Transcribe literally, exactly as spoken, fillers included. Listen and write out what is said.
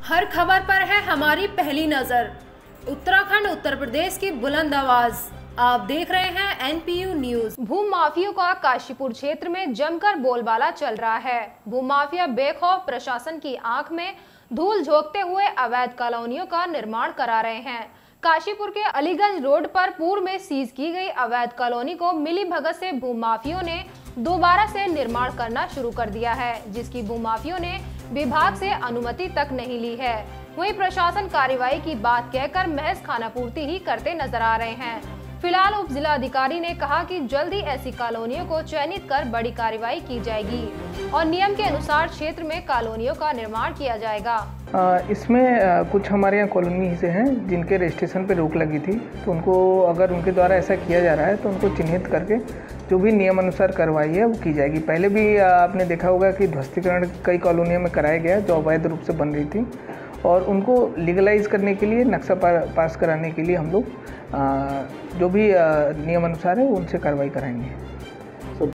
हर खबर पर है हमारी पहली नजर। उत्तराखंड उत्तर प्रदेश की बुलंद आवाज। आप देख रहे हैं एनपीयू न्यूज। भूमि माफियों का काशीपुर क्षेत्र में जमकर बोलबाला चल रहा है। भूमि माफिया बेखौफ प्रशासन की आंख में धूल झोंकते हुए अवैध कॉलोनियों का निर्माण करा रहे हैं। काशीपुर के अलीगंज रोड पर पूर्व में सीज की गई अवैध कॉलोनी को मिली भगत से भूमाफियों ने दोबारा से निर्माण करना शुरू कर दिया है, जिसकी भूमाफियों ने विभाग से अनुमति तक नहीं ली है। वहीं प्रशासन कार्रवाई की बात कहकर महज खानापूर्ति ही करते नजर आ रहे हैं। फिलहाल उप जिला अधिकारी ने कहा कि जल्द ही ऐसी कॉलोनियों को चयनित कर बड़ी कार्रवाई की जाएगी और नियम के अनुसार क्षेत्र में कॉलोनियों का निर्माण किया जाएगा। आ, इसमें आ, कुछ हमारे यहाँ कॉलोनी से हैं जिनके रजिस्ट्रेशन पे रोक लगी थी, तो उनको अगर उनके द्वारा ऐसा किया जा रहा है तो उनको चिन्हित करके जो भी नियम अनुसार कार्रवाई है वो की जाएगी। पहले भी आ, आपने देखा होगा कि ध्वस्तीकरण कई कॉलोनियों में कराया गया जो अवैध रूप से बन रही थी, और उनको लीगलाइज करने के लिए, नक्शा पास कराने के लिए हम लोग जो भी नियम अनुसार है उनसे कार्रवाई कराएंगे।